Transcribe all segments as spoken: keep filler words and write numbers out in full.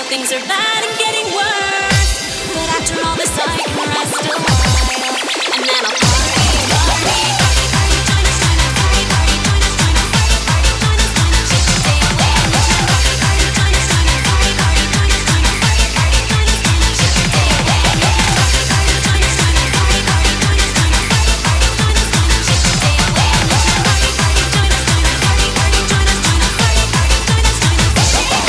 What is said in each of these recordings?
Things are bad and getting worse, but after all this I can rest a while, and then I'll party, party, party, party, join us, join us, party, party, join us, join us, party, party, join us, join us, stay away, party, party, join us, join us, party, party, join us, join us, party, party, join us, join us, stay away, party, party, join us, join us, party, party, join us, join us, party, party, join us, join us, stay away, party, party, join us, join us, party, party, join us, join us, party, party, join us, join us, stay away.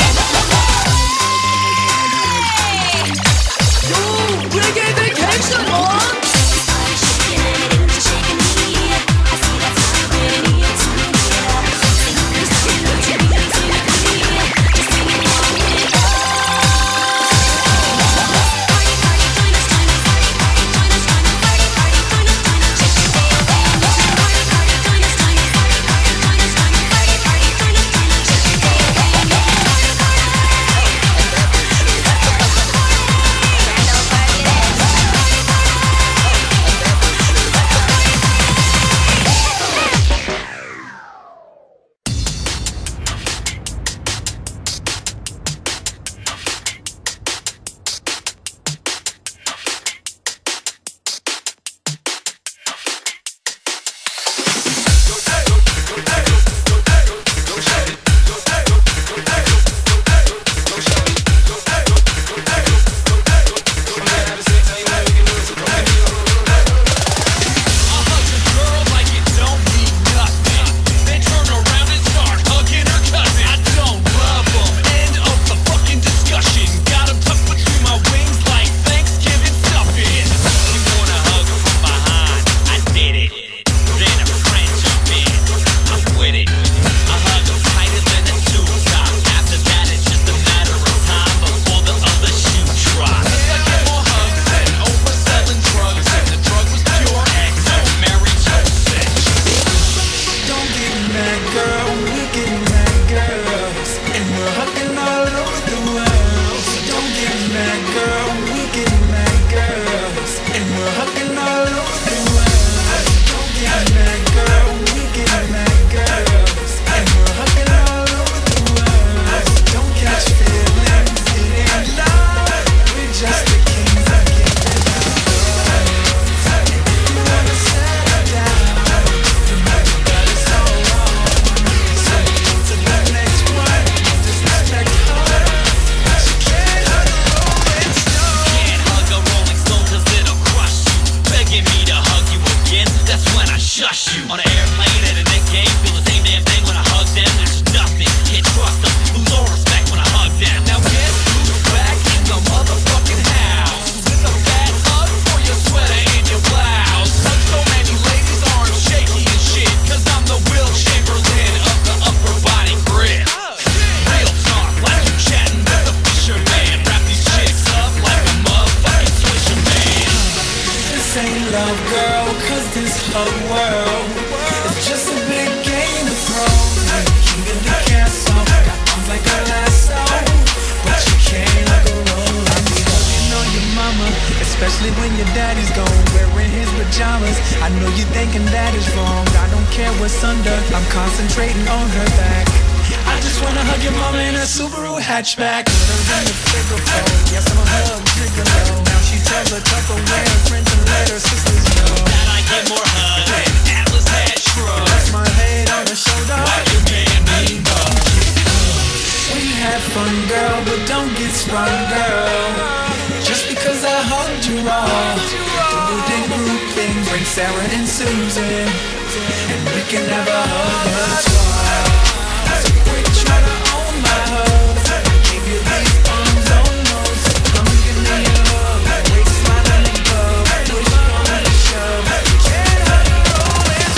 Reggae vacation on! Especially when your daddy's gone, wearing his pajamas. I know you're thinking that is wrong. I don't care what's under, I'm concentrating on her back. I just wanna hug your mama in a Subaru hatchback. Put her in the figure four. Yes, I'm a hug, gigolo. Now she tells her Tupperware friends and let her sisters know that I get more hugs than Atlas had shrugs. That's my head on her shoulder. Why you man me up? We had fun, girl, but don't get sprung, girl. Just because I hugged you raw. Do the group thing, bring Sarah and Susan, and we can never hug her twice. So quit trying to own my hugs. Give you these arms, oh no. So come give me a hug. Wait, smile and above. Push on and shove. Can't hug her always.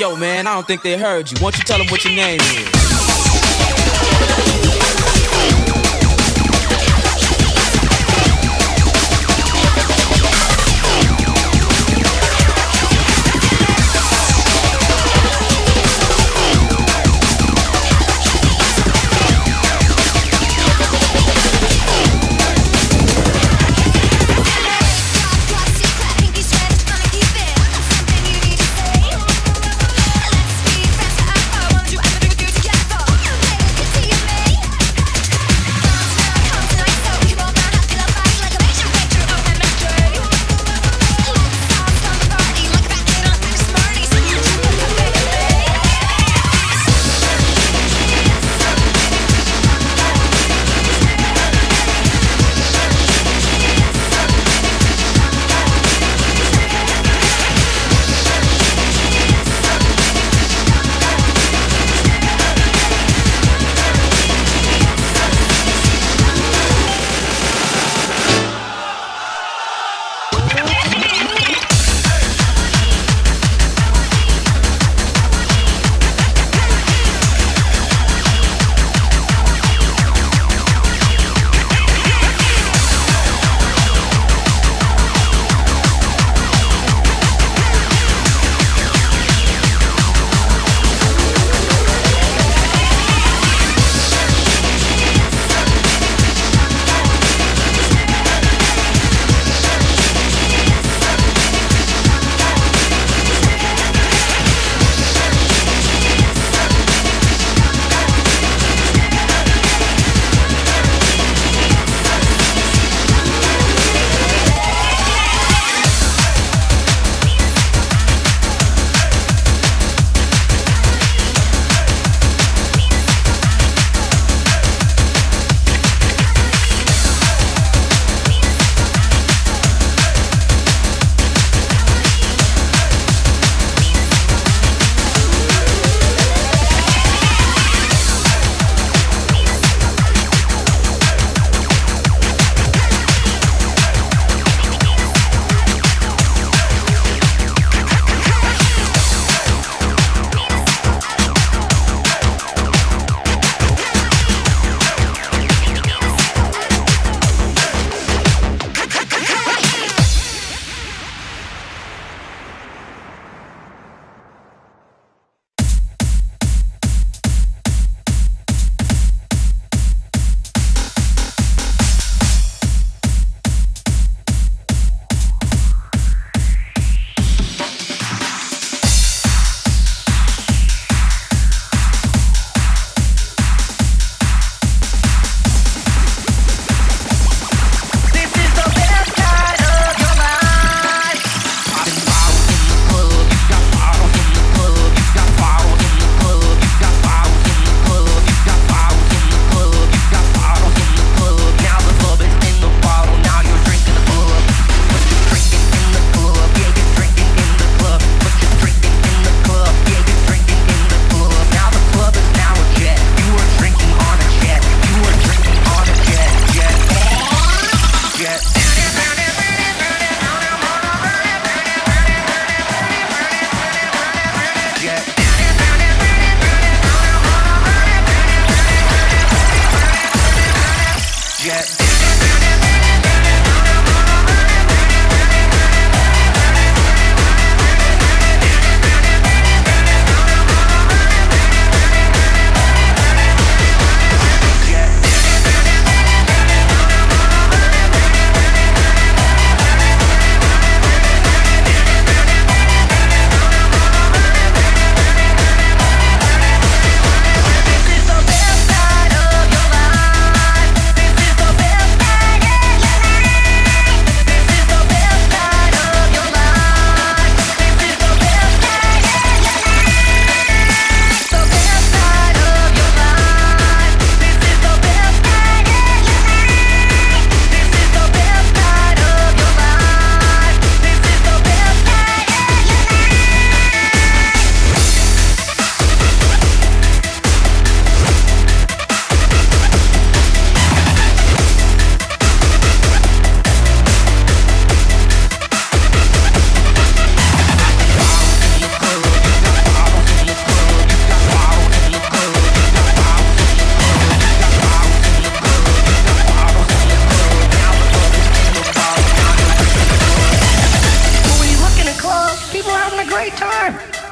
Yo, man, I don't think they heard you. Why don't you tell them what your name is? Let's be friends, I want you, I want you together. Play with it till you make.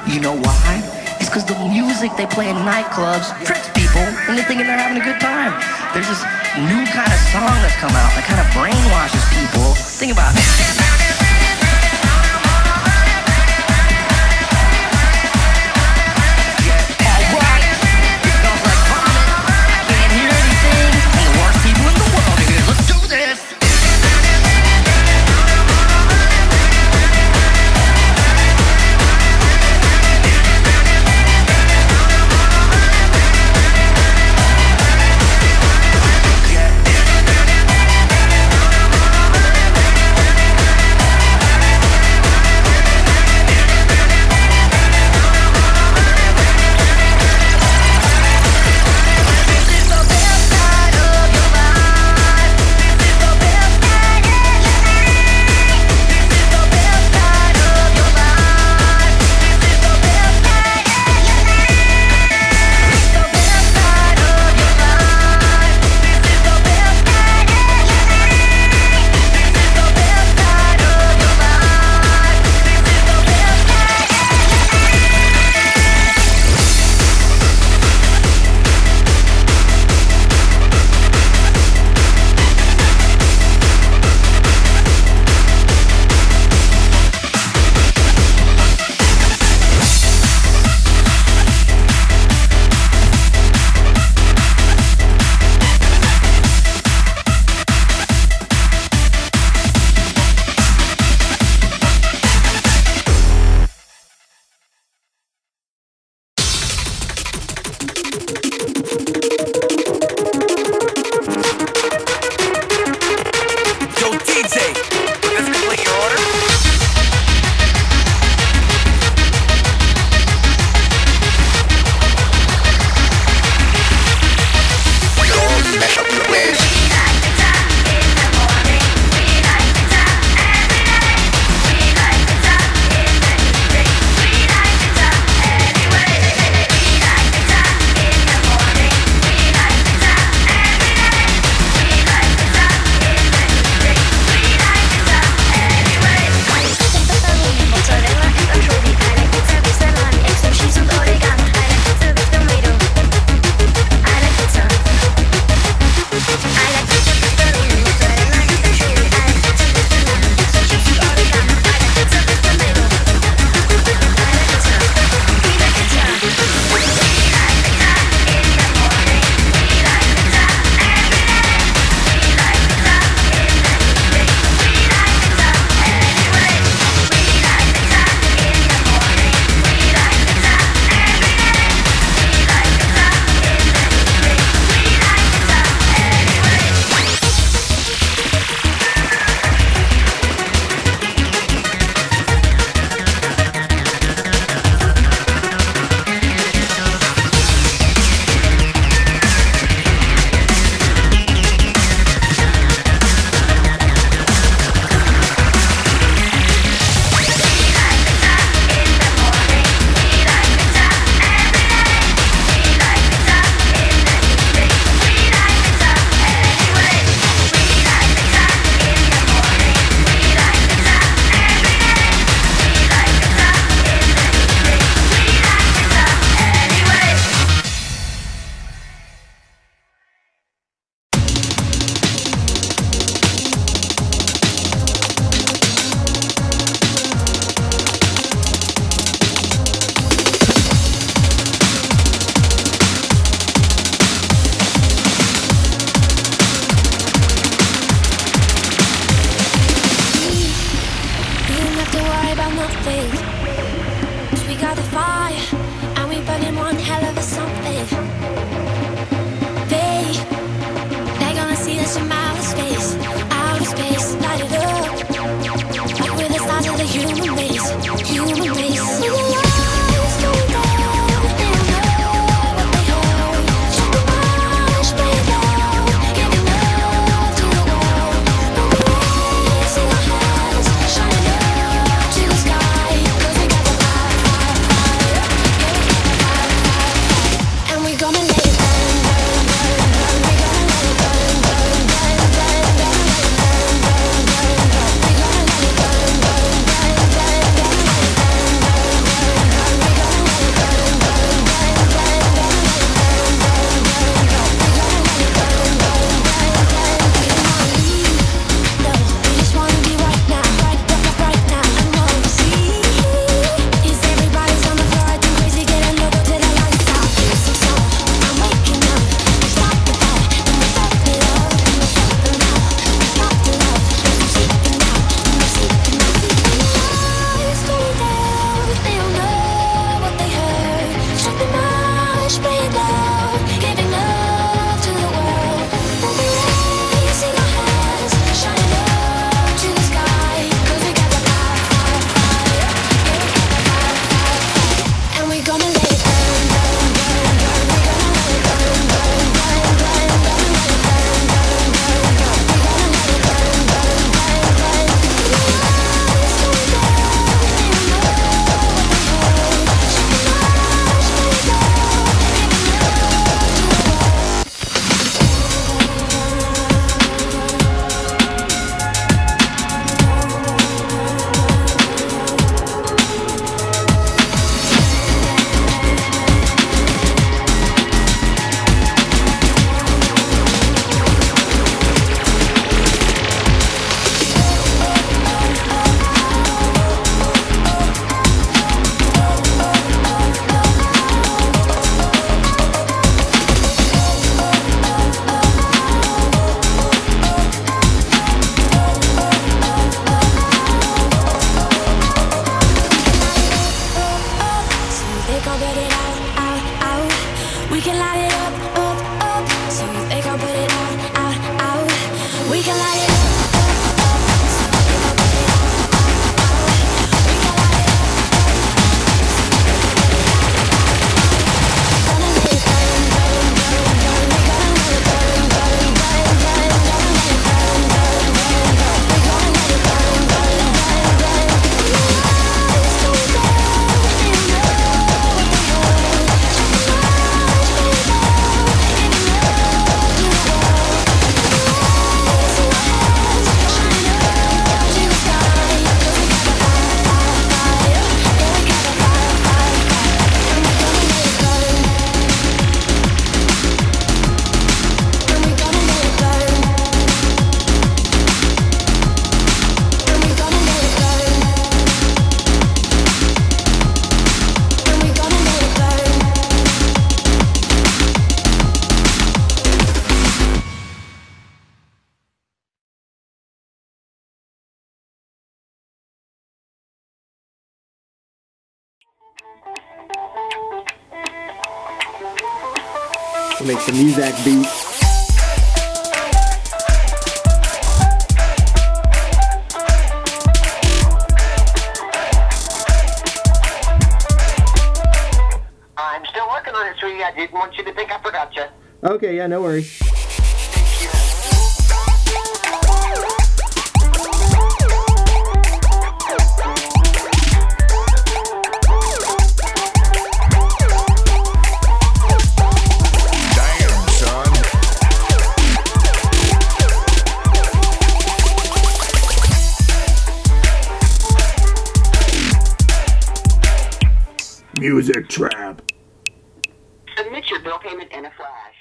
You know why? It's because the music they play in nightclubs tricks people into thinking they're having a good time. There's this new kind of song that's come out that kind of brainwashes people. Think about it. Shining up to the sky. We'll make some music beat. I'm still working on it, sweetie. I didn't want you to think I forgot you. Okay, yeah, no worries. Damn, son. Music trap. Submit your bill payment in a flash.